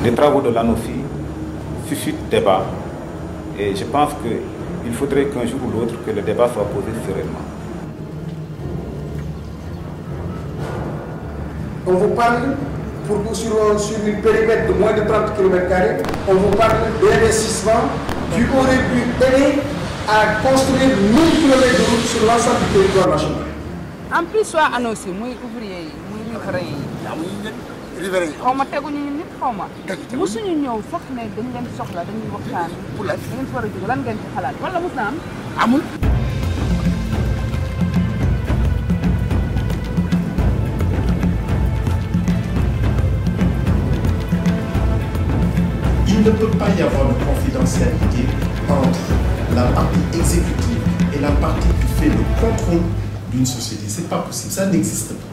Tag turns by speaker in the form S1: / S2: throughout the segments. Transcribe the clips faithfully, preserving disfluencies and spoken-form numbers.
S1: Les travaux de l'ANOFI suscitent débat et je pense qu'il faudrait qu'un jour ou l'autre que le débat soit posé sereinement.
S2: On vous parle, pour, sur, sur une périmètre de moins de trente kilomètres carrés, on vous parle d'investissement qui aurait pu aider à construire mille kilomètres de route sur l'ensemble du territoire national.
S3: En plus, soit annoncé, moi, ouvrier, moi, riverain.
S2: Riverain.
S3: xaw ma teguñu ñun nit xaw ma. musuñu ñëw sax ne dañ leen soxla dañuy waxtaan. pour lan ngeen fa war a jóg lan ngeen ci xalaat wala mus na am.
S2: amul.
S4: Il ne peut pas y avoir de confidentialité entre la partie exécutive et la partie qui fait le contrôle d'une société. C'est pas possible, ça n'existe pas.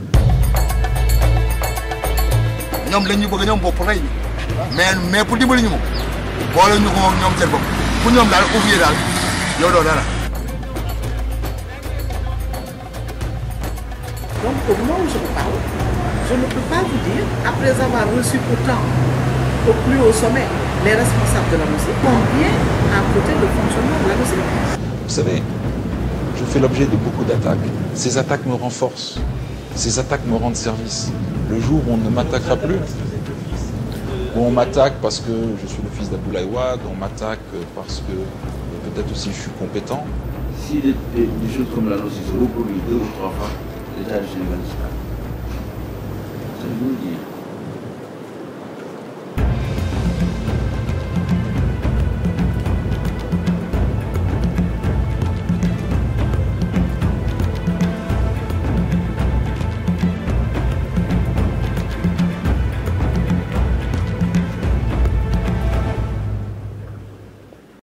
S5: ñoom lañ ñu bëgg ñoom bopp rey mais mais pour dimbali ñu moom boole ñu ko moom ñoom seen bopp pour ñoom daal ouvrier daal yow doo dara.
S6: Donc au moment où je vous parle, je ne peux pas vous dire, après avoir reçu autant au plus haut sommet les responsables de la musique, combien à côté le fonctionnement de la musique.
S7: Vous savez, je fais l'objet de beaucoup d'attaques. Ces attaques me renforcent. Ces attaques me rendent service. Le jour où on ne m'attaquera plus, où on m'attaque parce que je suis le fils d'Abdoulaye Wade, on m'attaque parce que peut-être aussi je suis compétent.
S8: Si des, des, des choses comme la noce se reproduisent deux ou trois fois, l'État du Sénégal disparaît. Ça veut dire.